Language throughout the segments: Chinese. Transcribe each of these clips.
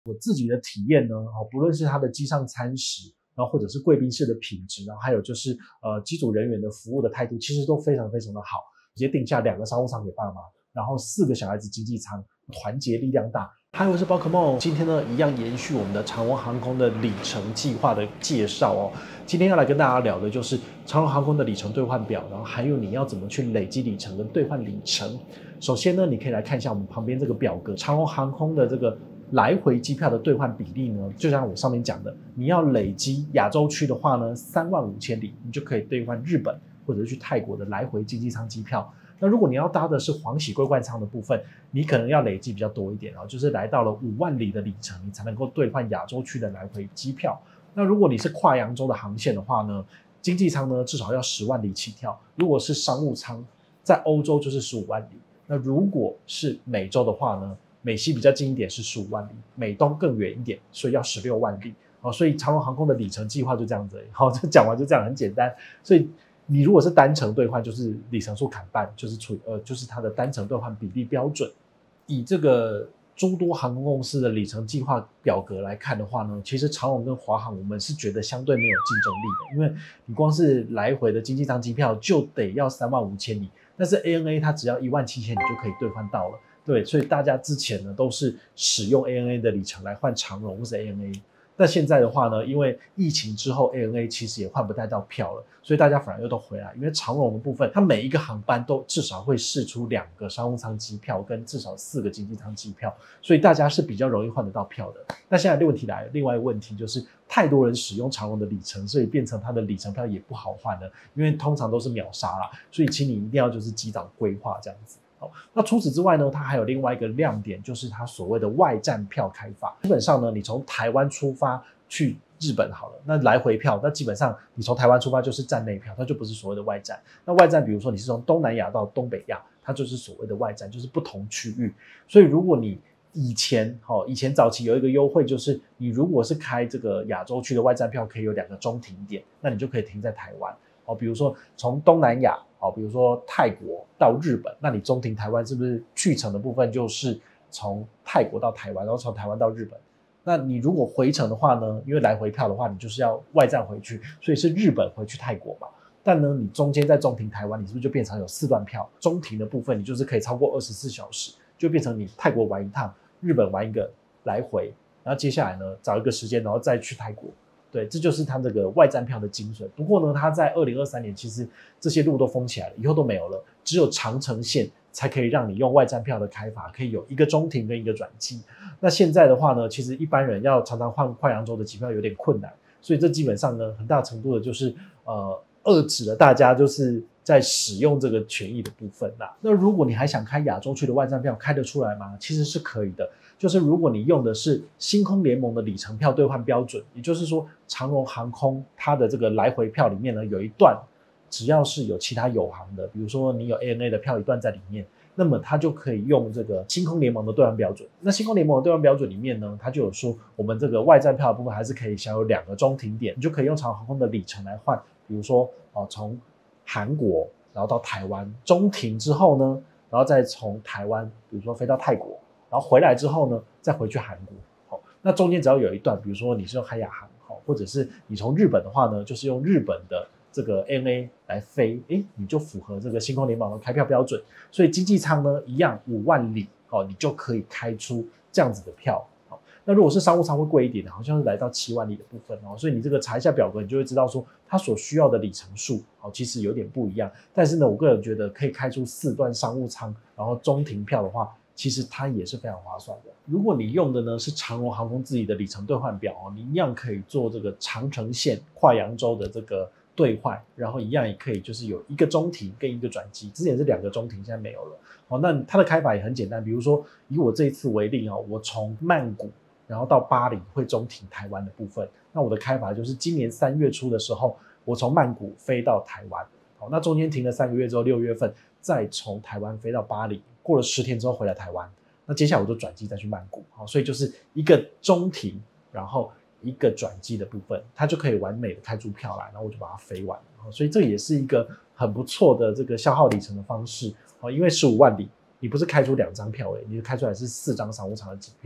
我自己的体验呢，不论是它的机上餐食，然后或者是贵宾室的品质，然后还有就是机组人员的服务的态度，其实都非常非常的好。直接定下2个商务舱给爸妈，然后4个小孩子经济舱，团结力量大。还有是宝可梦，今天呢一样延续我们的长荣航空的里程计划的介绍哦。今天要来跟大家聊的就是长荣航空的里程兑换表，然后还有你要怎么去累积里程跟兑换里程。首先呢，你可以来看一下我们旁边这个表格，长荣航空的这个来回机票的兑换比例呢，就像我上面讲的，你要累积亚洲区的话呢，35000里，你就可以兑换日本或者是去泰国的来回经济舱机票。那如果你要搭的是黄喜桂冠舱的部分，你可能要累积比较多一点哦，就是来到了5万里的里程，你才能够兑换亚洲区的来回机票。那如果你是跨洋洲的航线的话呢，经济舱呢至少要10万里起跳，如果是商务舱，在欧洲就是15万里。那如果是美洲的话呢，美西比较近一点是15万里，美东更远一点，所以要16万里。所以长荣航空的里程计划就这样子而已。好，这讲完就这样，很简单。所以你如果是单程兑换，就是里程数砍半，就是它的单程兑换比例标准。以这个诸多航空公司的里程计划表格来看的话呢，其实长荣跟华航我们是觉得相对没有竞争力的，因为你光是来回的经济舱机票就得要35000里，但是 ANA 它只要17000你就可以兑换到了。对，所以大家之前呢都是使用 ANA 的里程来换长荣或是 ANA。那现在的话呢，因为疫情之后 ANA 其实也换不太到票了，所以大家反而又都回来。因为长荣的部分，它每一个航班都至少会释出2个商务舱机票跟至少4个经济舱机票，所以大家是比较容易换得到票的。那现在的问题来了，另外一个问题就是太多人使用长荣的里程，所以变成它的里程票也不好换了，因为通常都是秒杀啦，所以请你一定要就是及早规划这样子。那除此之外呢，它还有另外一个亮点，就是它所谓的外站票开法。基本上呢，你从台湾出发去日本好了，那来回票，那基本上你从台湾出发就是站内票，它就不是所谓的外站。那外站比如说你是从东南亚到东北亚，它就是所谓的外站，就是不同区域。所以如果你以前早期有一个优惠，就是你如果是开这个亚洲区的外站票，可以有2个中停点，那你就可以停在台湾。比如说从东南亚，比如说泰国到日本，那你中停台湾是不是去程的部分就是从泰国到台湾，然后从台湾到日本？那你如果回程的话呢，因为来回票的话，你就是要外站回去，所以是日本回去泰国嘛。但呢，你中间在中停台湾，你是不是就变成有4段票？中停的部分你就是可以超过24小时，就变成你泰国玩一趟，日本玩一个来回，然后接下来呢找一个时间，然后再去泰国。对，这就是它这个外站票的精髓。不过呢，它在2023年其实这些路都封起来了，以后都没有了，只有长程线才可以让你用外站票的开法，可以有1个中停跟1个转机。那现在的话呢，其实一般人要常常换跨洋洲的机票有点困难，所以这基本上呢，很大程度的就是遏制了大家就是在使用这个权益的部分啦。那如果你还想开亚洲区的外站票，开得出来吗？其实是可以的。就是如果你用的是星空联盟的里程票兑换标准，也就是说长荣航空它的这个来回票里面呢，有一段只要是有其他友航的，比如说你有 ANA 的票一段在里面，那么它就可以用这个星空联盟的兑换标准。那星空联盟的兑换标准里面呢，它就有说我们这个外站票的部分还是可以享有2个中停点，你就可以用长荣航空的里程来换，比如说从韩国然后到台湾中停之后呢，然后再从台湾比如说飞到泰国，然后回来之后呢再回去韩国。那中间只要有一段，比如说你是用海亚航，或者是你从日本的话呢，就是用日本的这个 ANA 来飞，你就符合这个星空联盟的开票标准。所以经济舱呢一样5万里，你就可以开出这样子的票。那如果是商务舱会贵一点，好像是来到7万里的部分。所以你这个查一下表格，你就会知道说它所需要的里程数其实有点不一样。但是呢，我个人觉得可以开出4段商务舱，然后中停票的话，其实它也是非常划算的。如果你用的呢是长荣航空自己的里程兑换表，你一样可以做这个长程线跨洋洲的这个兑换，然后一样也可以就是有1个中停跟1个转机，之前是2个中停，现在没有了。那它的开法也很简单，比如说以我这一次为例，我从曼谷然后到巴黎会中停台湾的部分，那我的开法就是今年3月初的时候，我从曼谷飞到台湾，那中间停了3个月之后，6月份再从台湾飞到巴黎，过了10天之后回来台湾，那接下来我就转机再去曼谷，所以就是1个中停，然后1个转机的部分，它就可以完美的开出票来，然后我就把它飞完。所以这也是一个很不错的这个消耗里程的方式，因为15万里你不是开出2张票，你开出来是4张商务舱的机票，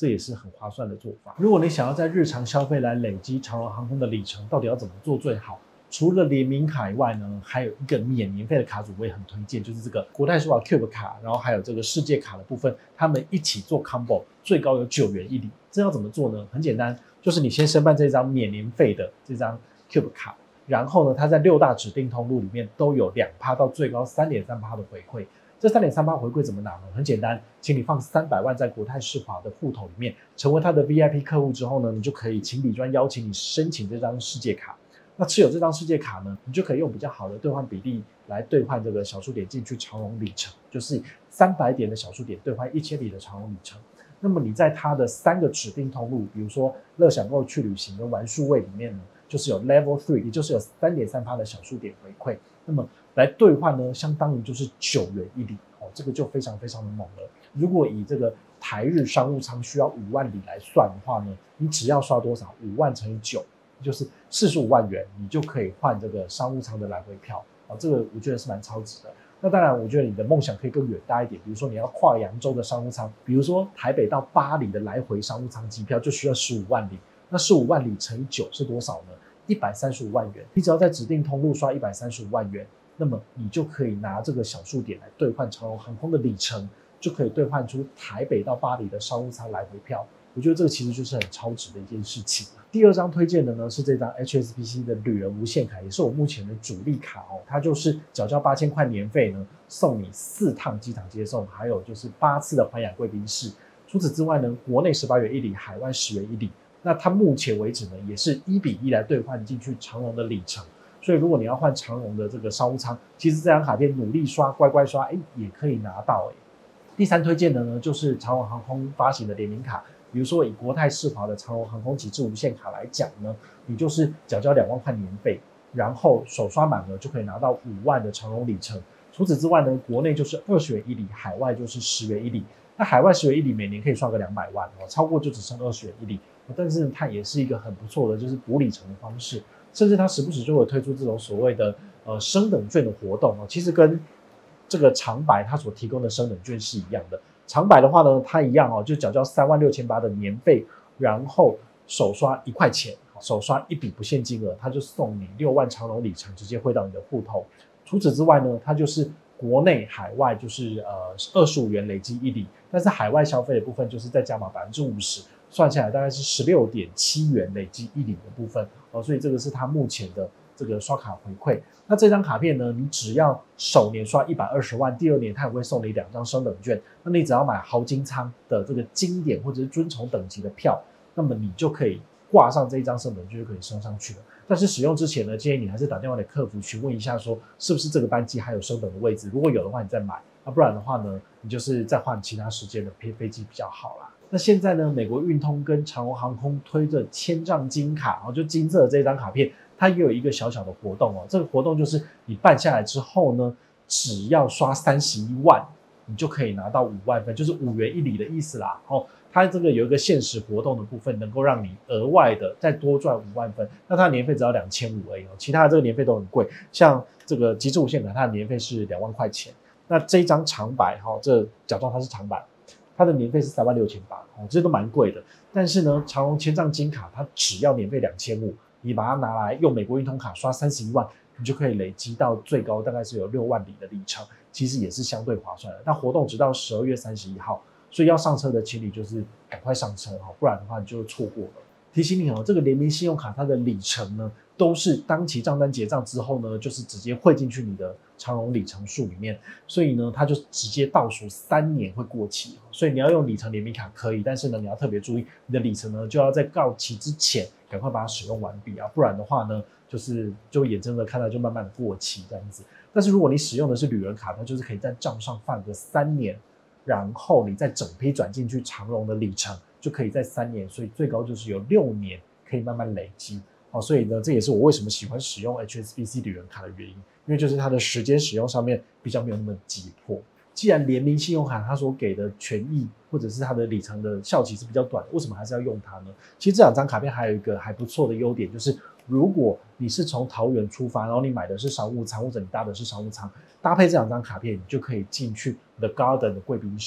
这也是很划算的做法。如果你想要在日常消费来累积长荣航空的里程，到底要怎么做最好？除了联名卡以外呢，还有一个免年费的卡组我也很推荐，就是这个国泰世华 Cube 卡，然后还有这个世界卡的部分，他们一起做 combo， 最高有9元1里。这要怎么做呢？很简单，就是你先申办这张免年费的这张 Cube 卡，然后呢，它在6大指定通路里面都有2%到最高 3.3% 的回馈。这 3.3% 回馈怎么拿呢？很简单，请你放300万在国泰世华的户头里面，成为他的 VIP 客户之后呢，你就可以请理专邀请你申请这张世界卡。那持有这张世界卡呢，你就可以用比较好的兑换比例来兑换这个小数点进去长荣里程，就是300点的小数点兑换1000里的长荣里程。那么你在它的3个指定通路，比如说乐享购去旅行跟玩数位里面呢，就是有 Level 3，也就是有 3.3% 的小数点回馈。那么来兑换呢，相当于就是9元1里哦，这个就非常非常的猛了。如果以这个台日商务舱需要5万里来算的话呢，你只要刷多少？5万乘以9。就是45万元，你就可以换这个商务舱的来回票啊，这个我觉得是蛮超值的。那当然，我觉得你的梦想可以更远大一点，比如说你要跨扬州的商务舱，比如说台北到巴黎的来回商务舱机票就需要15万里，那15万里乘以9是多少呢？135万元。你只要在指定通路刷135万元，那么你就可以拿这个小数点来兑换长荣航空的里程，就可以兑换出台北到巴黎的商务舱来回票。我觉得这个其实就是很超值的一件事情。第二张推荐的呢是这张 HSBC 的旅人无限卡，也是我目前的主力卡哦。它就是缴交8000块年费呢，送你4趟机场接送，还有就是8次的环亚贵宾室。除此之外呢，国内18元1里，海外10元1里。那它目前为止呢，也是1比1来兑换进去长荣的里程。所以如果你要换长荣的这个商务舱，其实这张卡片努力刷、乖乖刷，也可以拿到。第三推荐的呢，就是长荣航空发行的联名卡。比如说以国泰世华的长荣航空极致无限卡来讲呢，你就是缴交2万块年费，然后首刷满额就可以拿到5万的长荣里程。除此之外呢，国内就是20元1里，海外就是10元1里。那海外10元1里每年可以刷个200万哦，超过就只剩20元1里。但是它也是一个很不错的就是补里程的方式，甚至它时不时就会推出这种所谓的升等券的活动哦，其实跟这个长白它所提供的升等券是一样的。长白的话呢，它一样哦，就缴交36800的年费，然后首刷1块钱，首刷1笔不限金额，它就送你6万长荣里程直接汇到你的户头。除此之外呢，它就是国内海外就是25元累积1里，但是海外消费的部分就是再加码50%，算下来大概是16.7元累积1里的部分哦，所以这个是它目前的这个刷卡回馈。那这张卡片呢，你只要首年刷120万，第2年它也会送你2张升等券。那你只要买豪金舱的这个经典或者是尊崇等级的票，那么你就可以挂上这一张升等券就可以升上去了。但是使用之前呢，建议你还是打电话给客服询问一下，说是不是这个班机还有升等的位置，如果有的话你再买，不然的话呢，你就是再换其他时间的飞机比较好啦。那现在呢，美国运通跟长荣航空推着千丈金卡，就金色的这张卡片，它也有一个小小的活动哦。这个活动就是你办下来之后呢，只要刷31万，你就可以拿到5万分，就是5元1里的意思啦。它这个有一个限时活动的部分，能够让你额外的再多赚5万分。那它的年费只要2500而已哦，其他的这个年费都很贵。像这个极致无限卡，它的年费是2万块钱。那这一张长白这假装它是长白，它的年费是36800这些都蛮贵的。但是呢，长荣千丈金卡它只要年费2500，你把它拿来用美国运通卡刷31万，你就可以累积到最高大概是有6万里的里程，其实也是相对划算的。那活动直到12月31号，所以要上车的请你就是赶快上车不然的话你就错过了。提醒你这个联名信用卡它的里程呢，都是当期账单结账之后呢，就是直接汇进去你的长荣里程数里面，所以呢，它就直接倒数3年会过期。所以你要用里程联名卡可以，但是呢，你要特别注意，你的里程呢就要在到期之前赶快把它使用完毕不然的话呢，就眼睁睁看到就慢慢的过期这样子。但是如果你使用的是旅人卡，它就是可以在账上放个3年，然后你再整批转进去长荣的里程，就可以在3年，所以最高就是有6年可以慢慢累积所以呢，这也是我为什么喜欢使用 HSBC 旅人卡的原因，因为就是它的时间使用上面比较没有那么急迫。既然联名信用卡它所给的权益或者是它的里程的效期是比较短，为什么还是要用它呢？其实这2张卡片还有一个还不错的优点，就是如果你是从桃园出发，然后你买的是商务舱或者你搭的是商务舱，搭配这2张卡片，你就可以进去 The Garden 的贵宾室。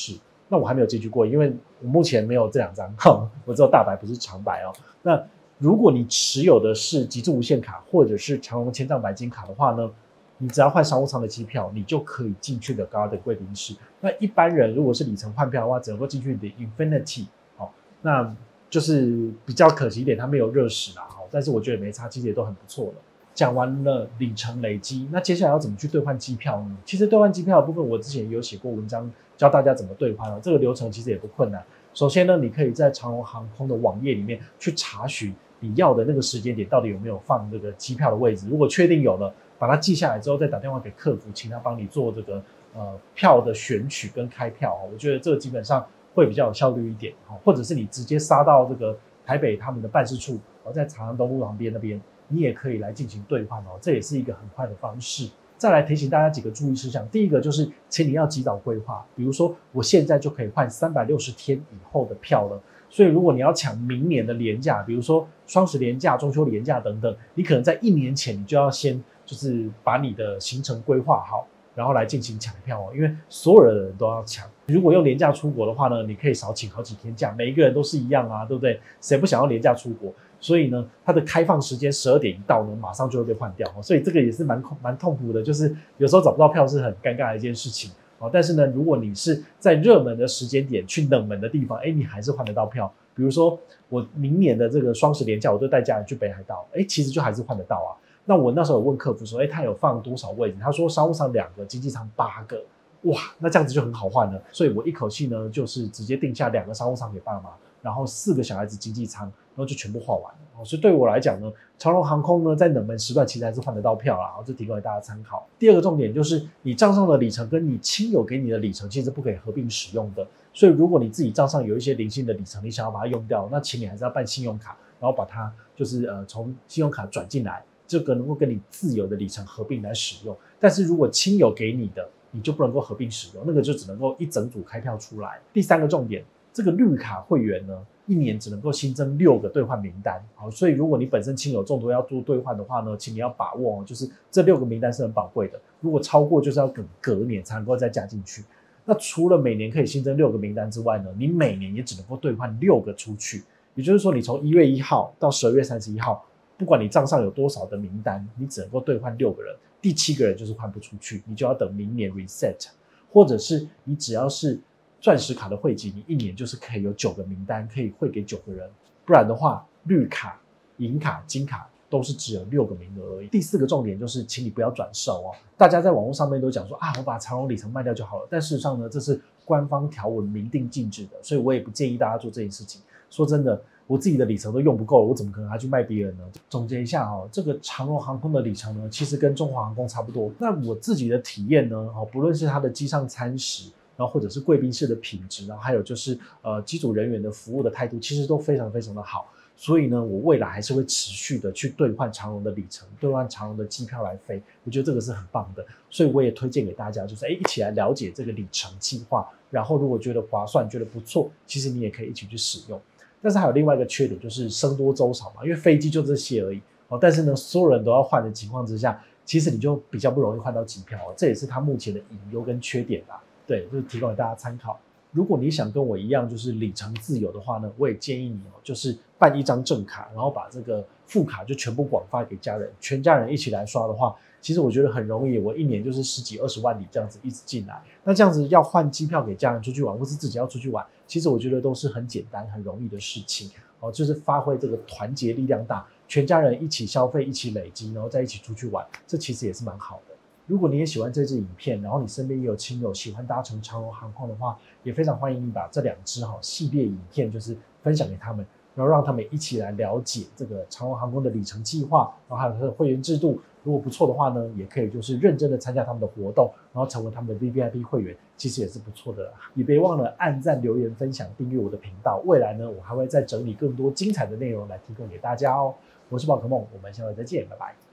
那我还没有进去过，因为我目前没有这2张，我只有大白不是长白哦。那如果你持有的是极致无限卡或者是长荣千丈白金卡的话呢，你只要换商务舱的机票，你就可以进去的Garden贵宾室。那一般人如果是里程换票的话，只能够进去的 Infinity，那就是比较可惜一点，它没有热食啦，但是我觉得没差，其实也都很不错了。讲完了里程累积，那接下来要怎么去兑换机票呢？其实兑换机票的部分，我之前也有写过文章教大家怎么兑换这个流程其实也不困难。首先呢，你可以在长荣航空的网页里面去查询你要的那个时间点到底有没有放这个机票的位置，如果确定有了，把它记下来之后，再打电话给客服，请他帮你做这个票的选取跟开票。我觉得这个基本上会比较有效率一点，或者是你直接杀到这个台北他们的办事处，在长安东路旁边那边，你也可以来进行兑换这也是一个很快的方式。再来提醒大家几个注意事项，第一个就是请你要及早规划，比如说我现在就可以换360天以后的票了，所以如果你要抢明年的连假，比如说双十连假、中秋连假等等，你可能在1年前你就要先就是把你的行程规划好，然后来进行抢票因为所有的人都要抢。如果用连假出国的话呢，你可以少请好几天假，每一个人都是一样啊，对不对？谁不想要连假出国？所以呢，它的开放时间12点一到呢，马上就会被换掉所以这个也是蛮痛苦的，就是有时候找不到票是很尴尬的一件事情但是呢，如果你是在热门的时间点去冷门的地方，你还是换得到票。比如说我明年的这个双十连假，我就带家人去北海道，其实就还是换得到啊。那我那时候有问客服说，他有放多少位置？他说商务舱2个，经济舱8个。哇，那这样子就很好换了。所以我一口气呢，就是直接定下2个商务舱给爸妈，然后4个小孩子经济舱，然后就全部换完了。所以对我来讲呢，长荣航空呢在冷门时段其实还是换得到票啦，这提供给大家参考。第二个重点就是你账上的里程跟你亲友给你的里程其实不可以合并使用的。所以如果你自己账上有一些零星的里程，你想要把它用掉，那请你还是要办信用卡，然后把它就是从信用卡转进来，这个能够跟你自有的里程合并来使用。但是如果亲友给你的，你就不能够合并使用，那个就只能够一整组开票出来。第三个重点，这个绿卡会员呢，1年只能够新增6个兑换名单。好，所以如果你本身亲友众多要做兑换的话呢，请你要把握就是这6个名单是很宝贵的，如果超过就是要等隔年才能够再加进去。那除了每年可以新增6个名单之外呢，你每年也只能够兑换6个出去。也就是说，你从1月1号到12月31号，不管你账上有多少的名单，你只能够兑换6个人，第7个人就是换不出去，你就要等明年 reset。或者是你只要是钻石卡的会籍，你1年就是可以有9个名单可以汇给9个人，不然的话，绿卡、银卡、金卡都是只有6个名额而已。第4个重点就是，请你不要转售大家在网络上面都讲说我把长荣里程卖掉就好了，但事实上呢，这是官方条文明定禁止的，所以我也不建议大家做这件事情。说真的，我自己的里程都用不够了，我怎么可能还去卖别人呢？总结一下这个长荣航空的里程呢，其实跟中华航空差不多。那我自己的体验呢不论是它的机上餐食，然后或者是贵宾室的品质，然后还有就是机组人员的服务的态度，其实都非常非常的好。所以呢，我未来还是会持续的去兑换长荣的里程，兑换长荣的机票来飞，我觉得这个是很棒的。所以我也推荐给大家，就是一起来了解这个里程计划，然后如果觉得划算，觉得不错，其实你也可以一起去使用。但是还有另外一个缺点，就是僧多粥少嘛，因为飞机就这些而已但是呢，所有人都要换的情况之下，其实你就比较不容易换到机票这也是它目前的隐忧跟缺点啦。对，就是提供给大家参考。如果你想跟我一样就是里程自由的话呢，我也建议你就是办1张正卡，然后把这个副卡就全部广发给家人，全家人一起来刷的话，其实我觉得很容易，我1年就是10几20万里这样子一直进来。那这样子要换机票给家人出去玩，或是自己要出去玩，其实我觉得都是很简单很容易的事情就是发挥这个团结力量大，全家人一起消费，一起累积，然后再一起出去玩，这其实也是蛮好的。如果你也喜欢这支影片，然后你身边也有亲友喜欢搭乘长荣航空的话，也非常欢迎你把这2支系列影片就是分享给他们，然后让他们一起来了解这个长荣航空的里程计划，然后还有它的会员制度。如果不错的话呢，也可以就是认真的参加他们的活动，然后成为他们的 VVIP 会员，其实也是不错的。也别忘了按赞、留言、分享、订阅我的频道。未来呢，我还会再整理更多精彩的内容来提供给大家我是宝可梦，我们下回再见，拜拜。